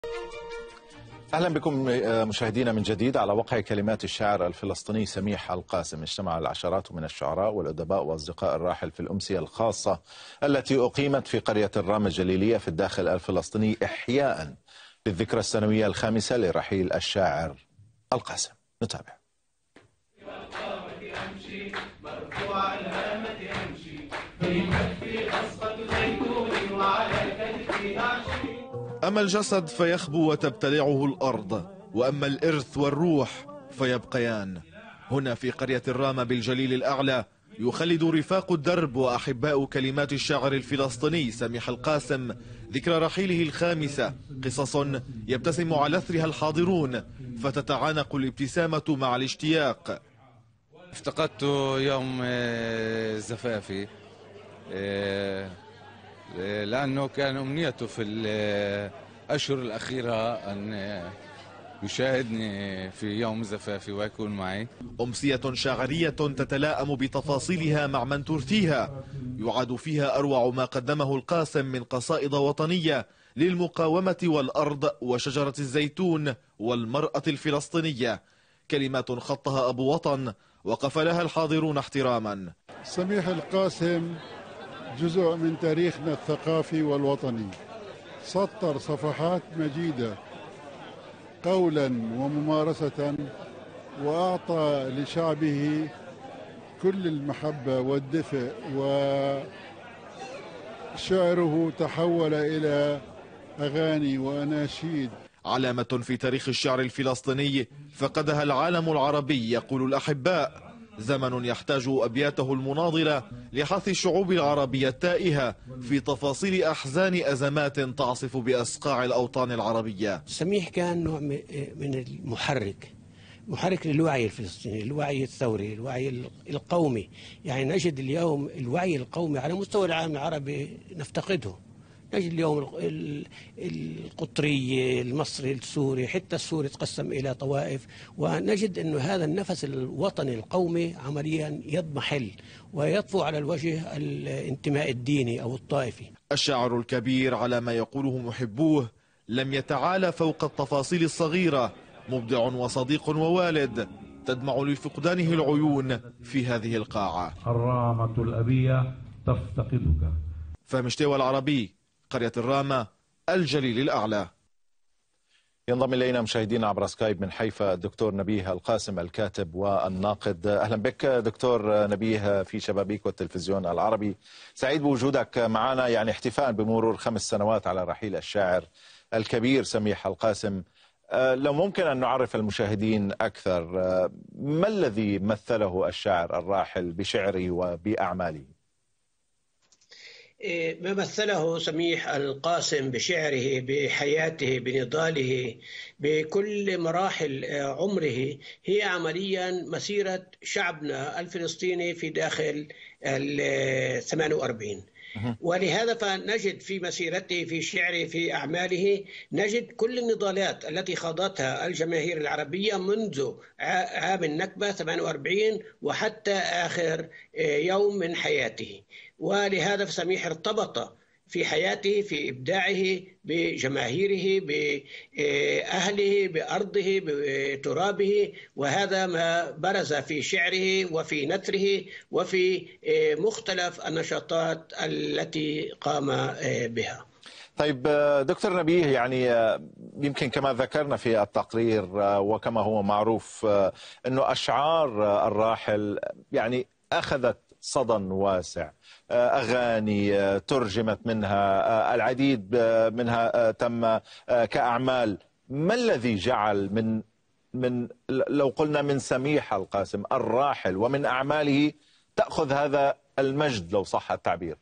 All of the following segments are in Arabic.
أهلا بكم مشاهدينا من جديد. على وقع كلمات الشاعر الفلسطيني سميح القاسم اجتمع العشرات من الشعراء والأدباء وأصدقاء الراحل في الأمسية الخاصة التي أقيمت في قرية الرامة الجليلية في الداخل الفلسطيني إحياء للذكرى السنوية الخامسة لرحيل الشاعر القاسم. نتابع. أما الجسد فيخبو وتبتلعه الأرض، وأما الإرث والروح فيبقيان. هنا في قرية الرامة بالجليل الأعلى يخلد رفاق الدرب وأحباء كلمات الشاعر الفلسطيني سميح القاسم ذكرى رحيله الخامسة قصص يبتسم على أثرها الحاضرون، فتتعانق الابتسامة مع الاشتياق. افتقدت يوم زفافي لأنه كان أمنيته في الأشهر الأخيرة أن يشاهدني في يوم زفافي ويكون معي. أمسية شاعرية تتلائم بتفاصيلها مع من ترثيها، يعاد فيها أروع ما قدمه القاسم من قصائد وطنية للمقاومة والأرض وشجرة الزيتون والمرأة الفلسطينية، كلمات خطها أبو وطن وقف لها الحاضرون احتراما. سميح القاسم جزء من تاريخنا الثقافي والوطني، سطر صفحات مجيدة قولا وممارسة، وأعطى لشعبه كل المحبة والدفء، وشعره تحول إلى أغاني وأناشيد. علامة في تاريخ الشعر الفلسطيني فقدها العالم العربي، يقول الأحباء. زمن يحتاج أبياته المناضلة لحث الشعوب العربية التائهة في تفاصيل أحزان أزمات تعصف بأصقاع الأوطان العربية. سميح كان نوع من محرك للوعي الفلسطيني، الوعي الثوري، الوعي القومي. يعني نجد اليوم الوعي القومي على مستوى العالم العربي نفتقده. نجد اليوم القطري، المصري، السوري، حتى السوري تقسم إلى طوائف، ونجد أن هذا النفس الوطني القومي عمليا يضمحل ويطفو على الوجه الانتماء الديني أو الطائفي. الشاعر الكبير على ما يقوله محبوه لم يتعالى فوق التفاصيل الصغيرة، مبدع وصديق ووالد تدمع لفقدانه العيون في هذه القاعة. الرامة الأبية تفتقدك. فمشتوى العربي، قرية الرامة، الجليل الأعلى. ينضم إلينا مشاهدينا عبر سكايب من حيفا الدكتور نبيه القاسم الكاتب والناقد. أهلا بك دكتور نبيه في شبابيك والتلفزيون العربي. سعيد بوجودك معنا، يعني احتفاء بمرور 5 سنوات على رحيل الشاعر الكبير سميح القاسم. لو ممكن أن نعرف المشاهدين أكثر، ما الذي مثله الشاعر الراحل بشعره وبأعماله؟ ما مثله سميح القاسم بشعره، بحياته، بنضاله، بكل مراحل عمره، هي عمليا مسيرة شعبنا الفلسطيني في داخل 48. ولهذا فنجد في مسيرته، في شعره، في أعماله، نجد كل النضالات التي خاضتها الجماهير العربية منذ عام النكبة 48 وحتى آخر يوم من حياته. ولهذا فسميح ارتبط في حياته، في إبداعه، بجماهيره، بأهله، بأرضه، بترابه، وهذا ما برز في شعره وفي نثره وفي مختلف النشاطات التي قام بها. طيب دكتور نبيه، يعني يمكن كما ذكرنا في التقرير وكما هو معروف أنه أشعار الراحل يعني أخذت صدى واسع، أغاني ترجمت منها، العديد منها تم كأعمال. ما الذي جعل من لو قلنا من سميح القاسم الراحل ومن أعماله تأخذ هذا المجد لو صح التعبير؟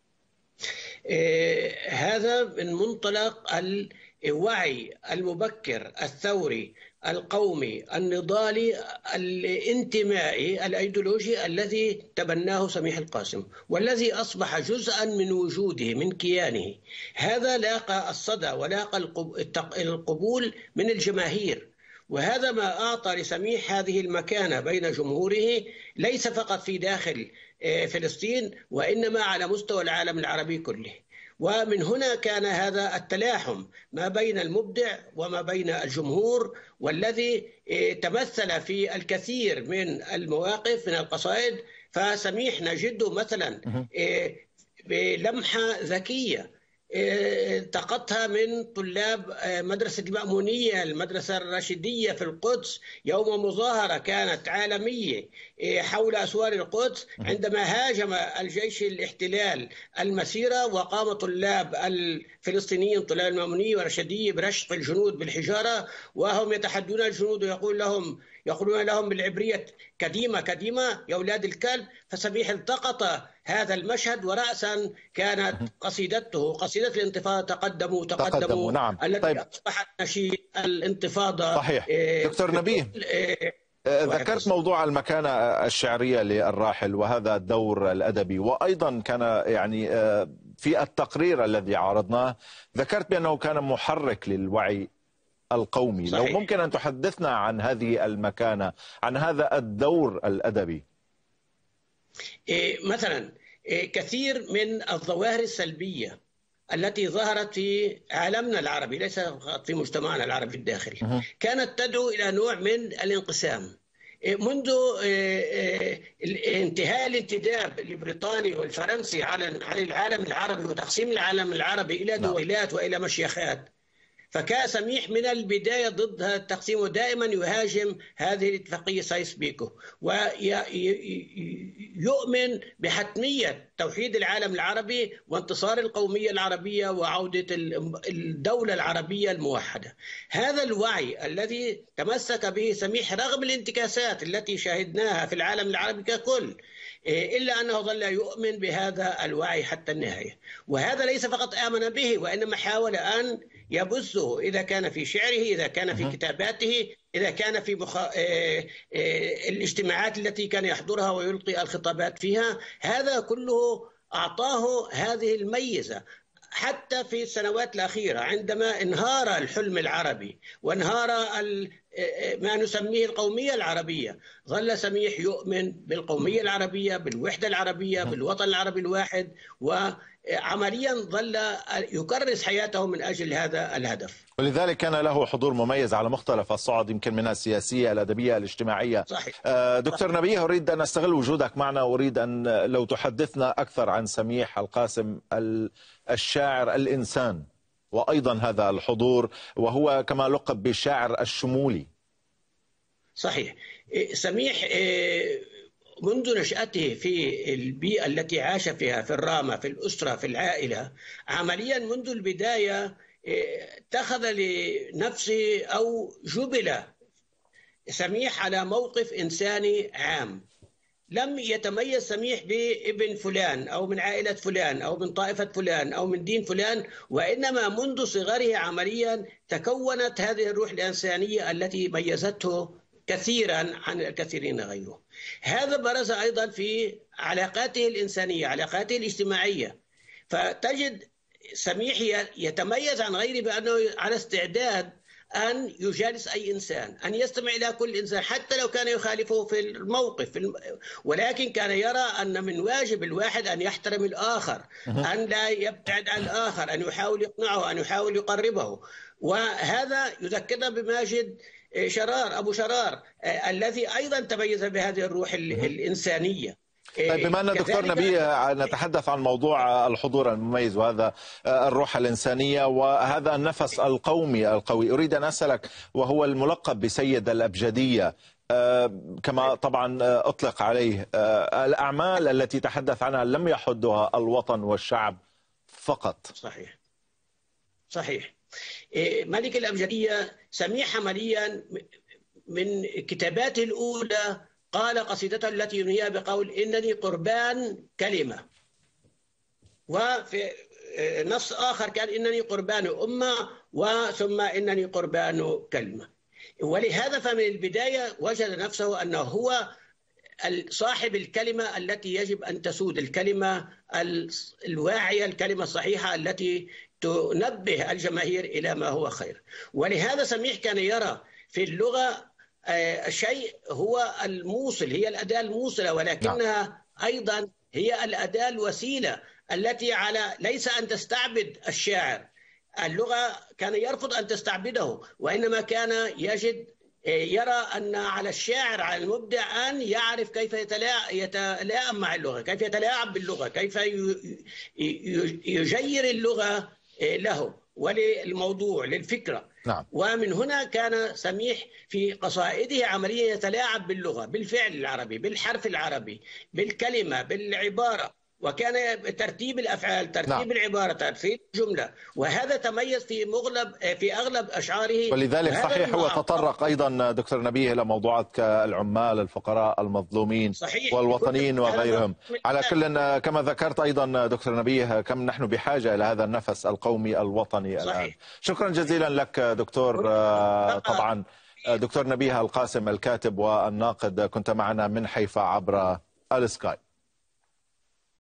هذا من منطلق الوعي المبكر الثوري القومي النضالي الانتمائي الأيديولوجي الذي تبناه سميح القاسم، والذي أصبح جزءا من وجوده، من كيانه. هذا لاقى الصدى ولاقى القبول من الجماهير، وهذا ما أعطى لسميح هذه المكانة بين جمهوره، ليس فقط في داخل فلسطين وإنما على مستوى العالم العربي كله. ومن هنا كان هذا التلاحم ما بين المبدع وما بين الجمهور، والذي تمثل في الكثير من المواقف من القصائد. فسميح نجده مثلا بلمحة ذكية التقطها من طلاب مدرسة المأمونية، المدرسة الراشدية في القدس، يوم مظاهرة كانت عالمية حول أسوار القدس عندما هاجم الجيش الاحتلال المسيرة، وقام طلاب الفلسطينيين طلاب المأمونية والراشدية برشق الجنود بالحجارة، وهم يتحدون الجنود يقولون لهم بالعبرية كديمة كديمة يا أولاد الكلب. فسميح التقط هذا المشهد، ورأسا كانت قصيدته قصيدة الانتفاضة تقدموا نعم. التي طيب. أصبحت نشيد الانتفاضة. صحيح. دكتور نبيه، ذكرت موضوع المكانة الشعرية للراحل وهذا الدور الأدبي، وأيضا كان يعني في التقرير الذي عرضناه ذكرت بأنه كان محرك للوعي القومي. صحيح. لو ممكن أن تحدثنا عن هذه المكانة، عن هذا الدور الأدبي. مثلا كثير من الظواهر السلبية التي ظهرت في عالمنا العربي، ليس فقط في مجتمعنا العربي الداخلي، كانت تدعو إلى نوع من الانقسام. منذ انتهاء الانتداب البريطاني والفرنسي على العالم العربي وتقسيم العالم العربي إلى دويلات وإلى مشيخات، فكان سميح من البداية ضد هذا التقسيم، ودائما يهاجم هذه الاتفاقية سايس-بيكو، ويؤمن بحتمية توحيد العالم العربي وانتصار القومية العربية وعودة الدولة العربية الموحدة. هذا الوعي الذي تمسك به سميح رغم الانتكاسات التي شاهدناها في العالم العربي ككل، إلا أنه ظل يؤمن بهذا الوعي حتى النهاية. وهذا ليس فقط آمن به، وإنما حاول أن يبثه، إذا كان في شعره، إذا كان في كتاباته، إذا كان في الاجتماعات التي كان يحضرها ويلقي الخطابات فيها. هذا كله أعطاه هذه الميزة. حتى في السنوات الأخيرة عندما انهار الحلم العربي وانهار ما نسميه القومية العربية، ظل سميح يؤمن بالقومية العربية، بالوحدة العربية، بالوطن العربي الواحد، وعمليا ظل يكرس حياته من أجل هذا الهدف. ولذلك كان له حضور مميز على مختلف الصعد، يمكن منها السياسية، الأدبية، الاجتماعية. صحيح. دكتور نبيه، أريد أن أستغل وجودك معنا، وأريد أن لو تحدثنا أكثر عن سميح القاسم الشاعر الإنسان، وأيضا هذا الحضور، وهو كما لقب بالشاعر الشمولي. صحيح. سميح منذ نشأته في البيئة التي عاش فيها، في الرامة، في الأسرة، في العائلة، عمليا منذ البداية اتخذ لنفسه أو جبل سميح على موقف إنساني عام. لم يتميز سميح بابن فلان أو من عائلة فلان أو من طائفة فلان أو من دين فلان، وإنما منذ صغره عمليا تكونت هذه الروح الإنسانية التي ميزته كثيرا عن الكثيرين غيره. هذا برز أيضا في علاقاته الإنسانية، علاقاته الاجتماعية. فتجد سميح يتميز عن غيره بأنه على استعداد أن يجالس أي إنسان، أن يستمع إلى كل إنسان حتى لو كان يخالفه في الموقف، ولكن كان يرى أن من واجب الواحد أن يحترم الآخر، أن لا يبتعد عن الآخر، أن يحاول يقنعه، أن يحاول يقربه. وهذا يذكرنا بماجد شرار، أبو شرار، الذي أيضا تميز بهذه الروح الإنسانية. طيب، بما أن دكتور نبيه نتحدث عن موضوع الحضور المميز وهذا الروح الإنسانية وهذا النفس القومي القوي، أريد أن أسألك، وهو الملقب بسيد الأبجدية كما طبعا أطلق عليه، الأعمال التي تحدث عنها لم يحدها الوطن والشعب فقط. صحيح. صحيح. ملك الأبجدية سميح عمليا من كتاباته الأولى قال قصيدته التي ينهيها بقول إنني قربان كلمة، وفي نص آخر كان إنني قربان أمة، وثم إنني قربان كلمة. ولهذا فمن البداية وجد نفسه أنه هو صاحب الكلمة التي يجب أن تسود، الكلمة الواعية، الكلمة الصحيحة التي تنبه الجماهير إلى ما هو خير. ولهذا سميح كان يرى في اللغة الشيء هو الموصل، هي الأداة الموصلة، ولكنها أيضا هي الأداة الوسيلة التي ليس أن تستعبد الشاعر. اللغة كان يرفض أن تستعبده، وإنما كان يرى أن على الشاعر، على المبدع، أن يعرف كيف يتلاعب مع اللغة، كيف يتلاعب باللغة، كيف يجير اللغة له وللموضوع، للفكرة. نعم. ومن هنا كان سميح في قصائده عمليا يتلاعب باللغة، بالفعل العربي، بالحرف العربي، بالكلمة، بالعبارة، وكان ترتيب الأفعال، ترتيب العبارة، ترتيب الجملة، وهذا تميز في أغلب أشعاره. ولذلك صحيح هو تطرق أيضا دكتور نبيه إلى موضوعات كالعمال، الفقراء، المظلومين، صحيح، والوطنيين وغيرهم. على كل، كما ذكرت أيضا دكتور نبيه، كم نحن بحاجة إلى هذا النفس القومي الوطني صحيح. الآن. شكرا جزيلا لك دكتور. طبعا دكتور نبيه القاسم، الكاتب والناقد، كنت معنا من حيفا عبر السكايب.